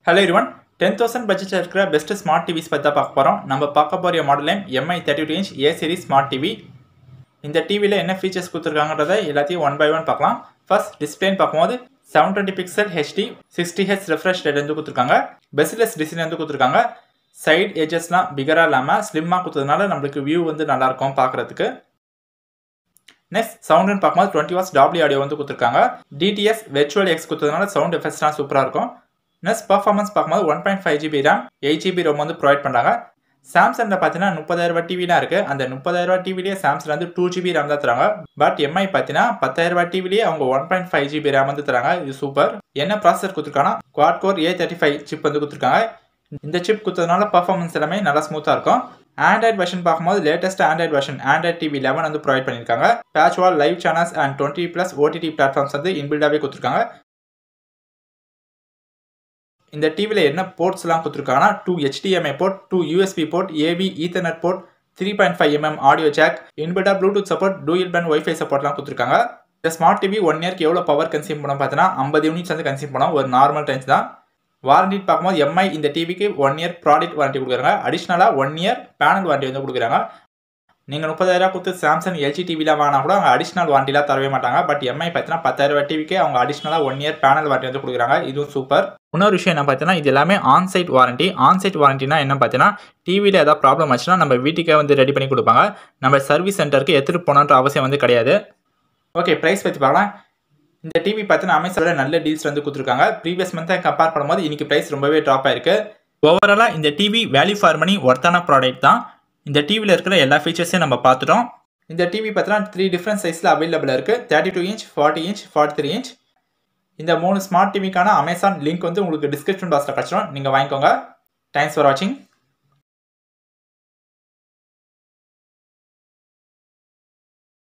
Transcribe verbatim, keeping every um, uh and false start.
Hello everyone, ten thousand budget இருக்கிற best smart T Vs பத்தி தான் பார்க்க போறோம். நம்ம பார்க்க போற model name M I thirty-two inch A series smart T V. இந்த டிவில என்ன ஃபீச்சர்ஸ் கொடுத்திருக்காங்கன்றதை எல்லாத்தையும் one by one பார்க்கலாம். First display பார்க்கும்போது seven twenty pixel H D sixty hertz refresh rate வந்து கொடுத்திருக்காங்க. Bezel design வந்து கொடுத்திருக்காங்க. Side edgesலாம் பிகரா இல்லாம ஸ்லிம்மா கொடுத்ததனால நமக்கு வியூ வந்து நல்லா இருக்கும் பார்க்கிறதுக்கு. Next sound ன்னு பார்க்கும்போது twenty watts Dolby audio வந்து கொடுத்திருக்காங்க. D T S virtual X கொடுத்ததனால sound effectsலாம் சூப்பரா இருக்கும். Next performance பார்க்கும்போது one point five G B RAM eight G B ROM வந்து ப்ரொவைட் பண்றாங்க. சாம்சங்ல பார்த்தீங்கன்னா முப்பதாயிரம் ரூபாய் டிவி தான் இருக்கு. அந்த முப்பதாயிரம் ரூபாய் டிவிலேயே சாம்சங் வந்து two G B RAM தான் தராங்க. பட் M I பார்த்தீங்கன்னா பத்தாயிரம் ரூபாய் டிவிலேயே அவங்க one point five G B RAM வந்து தராங்க. இது சூப்பர். என்ன ப்ராசஸர் கொடுத்திருக்காங்கன்னா quad core A thirty-five chip வந்து கொடுத்திருக்காங்க. இந்த சிப் கொடுத்ததனால பெர்ஃபார்மன்ஸ் எல்லாமே நல்லா ஸ்மூத்தா இருக்கும். Android version பார்க்கும்போது latest Android version Android T V eleven வந்து ப்ரொவைட் பண்ணிருக்காங்க. Patch wall live channels and twenty plus O T T platforms வந்து இன்பில்டாவே கொடுத்திருக்காங்க. இந்த டிவில என்ன போர்ட்ஸ் எல்லாம் கொடுத்திருக்காங்கன்னா two H D M I port, two U S B port, A V Ethernet port, three point five millimeter audio jack, இன்பில்டா bluetooth support, dual band wifi சப்போர்ட்லாம் கொடுத்திருக்காங்க. இந்த ஸ்மார்ட் டிவி ஒன் இயர்க்கு எவ்வளவு பவர் கன்சியூம் பண்ணும் பார்த்தீங்கன்னா fifty units வந்து consume பண்ணும். ஒரு நார்மல் ரேஞ்ச் தான். வாரண்டி பார்க்கும்போது M I இந்த டிவிக்கு ஒன் இயர் ப்ராடக்ட் வாரண்டி கொடுக்குறாங்க. அடிஷனலா ஒன் இயர் பேனல் வாரண்டி வந்து கொடுக்குறாங்க. நீங்க முப்பதாயிரம் கொடுத்து சாம்சங் L G டிவில வாங்கினா கூட அவங்க அடிஷனல் வாரண்டிலாம் தரவே மாட்டாங்க. பட் M I பார்த்தீங்கன்னா பத்தாயிரம் ரூபாய் டிவிக்கு அவங்க அடிஷனலா ஒன் இயர் பேனல் வாரண்டி வந்து கொடுக்குறாங்க. இதுவும் சூப்பர். இன்னொரு விஷயம் என்ன பார்த்தீங்கன்னா இது எல்லாமே on site warranty. On site வாரண்டினா என்ன பார்த்தீங்கன்னா டிவியில் ஏதாவது ப்ராப்ளம் ஆச்சுன்னா நம்ம வீட்டுக்கே வந்து ரெடி பண்ணி கொடுப்பாங்க. நம்ம சர்வீஸ் சென்டருக்கு எடுத்துட்டு போகணுன்ற அவசியம் வந்து கிடையாது. ஓகே, ப்ரைஸ் பற்றி பார்க்கலாம். இந்த டிவி பார்த்தீங்கன்னா அமேசானில் நல்ல டீல்ஸ் வந்து கொடுத்துருக்காங்க. ப்ரீவியஸ் மந்த்தை கம்பேர் பண்ணும்போது இன்னைக்கு ப்ரைஸ் ரொம்பவே ட்ராப் ஆயிருக்கு. ஓவராலாக இந்த டிவி வேல்யூ ஃபார் மணி ஒர்த்தான ப்ராடக்ட் தான். இந்த டிவியில் இருக்கிற எல்லா ஃபீச்சர்ஸையும் நம்ம பார்த்துட்டோம். இந்த டிவி பார்த்தீங்கன்னா த்ரீ டிஃப்ரெண்ட் சைஸில் அவைலபிளாக இருக்குது. Thirty two inch forty inch forty three inch. இந்த மூணு ஸ்மார்ட் டிவிக்கான அமேசான் லிங்க் வந்து உங்களுக்கு டிஸ்கிரிப்ஷன் பாக்ஸில் கிடச்சிடும். நீங்கள் வாங்கிக்கோங்க. தேங்க்ஸ் ஃபார் வாட்சிங்.